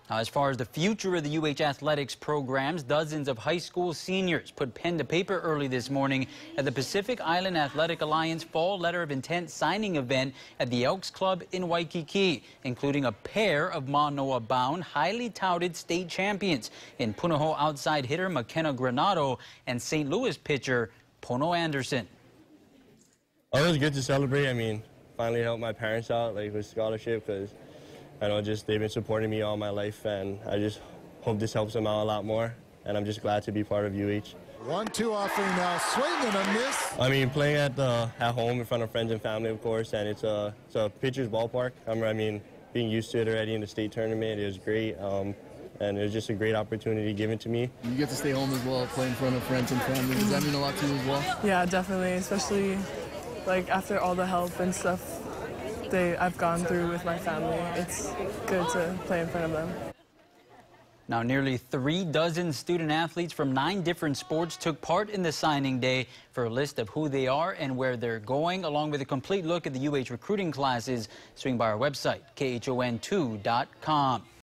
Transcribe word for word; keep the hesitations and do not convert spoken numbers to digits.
Now, as far as the future of the U H athletics programs, dozens of high school seniors put pen to paper early this morning at the Pacific Island Athletic Alliance Fall Letter of Intent signing event at the Elks Club in Waikiki, including a pair of Manoa-bound, highly touted state champions in Punahou outside hitter McKenna Granado and Saint Louis pitcher Pono Anderson. Oh, it was good to celebrate. I mean, finally helped my parents out, like with scholarship, because I know just they've been supporting me all my life, and I just hope this helps them out a lot more, and I'm just glad to be part of U H. one two offering now, swing and a miss. I mean, playing at the at home in front of friends and family, of course, and it's a it's a pitcher's ballpark. I'm, I mean, being used to it already in the state tournament, it was great, um, and it was just a great opportunity given to me. You get to stay home as well, play in front of friends and family. Does that mean a lot to you as well? Yeah, definitely, especially like after all the help and stuff They, I've gone through with my family. It's good to play in front of them. Now, nearly three dozen student athletes from nine different sports took part in the signing day. For a list of who they are and where they're going, along with a complete look at the U H recruiting classes, swing by our website, K H O N two dot com.